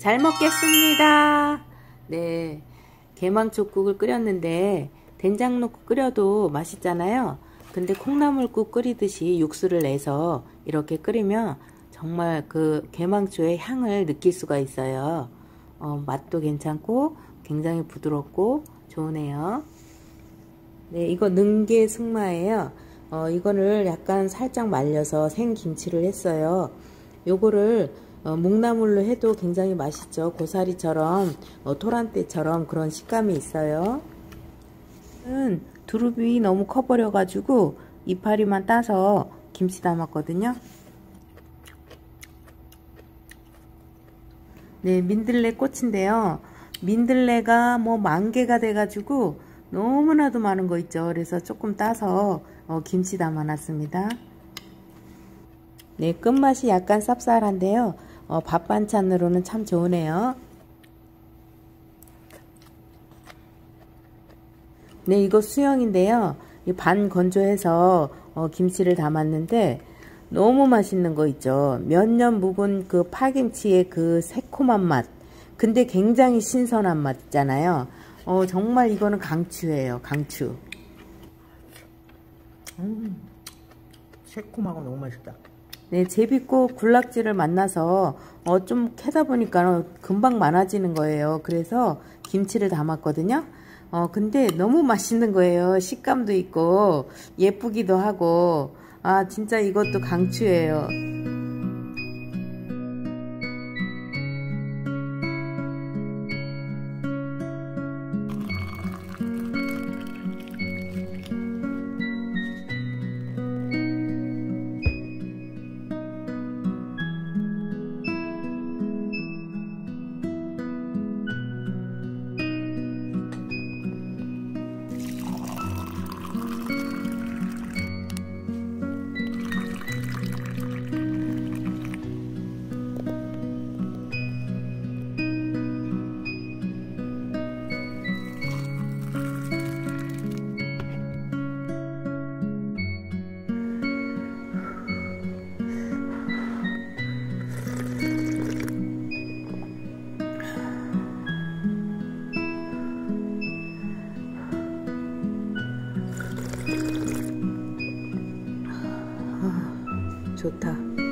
잘 먹겠습니다. 네, 게망초국을 끓였는데 된장 넣고 끓여도 맛있잖아요. 근데 콩나물국 끓이듯이 육수를 내서 이렇게 끓이면 정말 그 게망초의 향을 느낄 수가 있어요. 맛도 괜찮고 굉장히 부드럽고 좋으네요. 네, 이거 능게 승마예요. 이거를 약간 살짝 말려서 생김치를 했어요. 요거를 묵나물로 해도 굉장히 맛있죠. 고사리처럼 토란대처럼 그런 식감이 있어요. 두릅이 너무 커버려 가지고 이파리만 따서 김치 담았거든요. 네, 민들레 꽃인데요. 민들레가 뭐 10,000개가 돼 가지고 너무나도 많은 거 있죠. 그래서 조금 따서 김치 담아 놨습니다. 네, 끝맛이 약간 쌉쌀한데요. 밥 반찬으로는 참 좋으네요. 네, 이거 수영인데요. 반 건조해서 김치를 담았는데 너무 맛있는 거 있죠. 몇 년 묵은 그 파김치의 그 새콤한 맛. 근데 굉장히 신선한 맛 있잖아요. 정말 이거는 강추예요. 강추. 새콤하고 너무 맛있다. 네, 제비꽃 군락지를 만나서 좀 캐다 보니까 금방 많아지는 거예요. 그래서 김치를 담았거든요. 근데 너무 맛있는 거예요. 식감도 있고 예쁘기도 하고. 아, 진짜 이것도 강추예요. 좋다.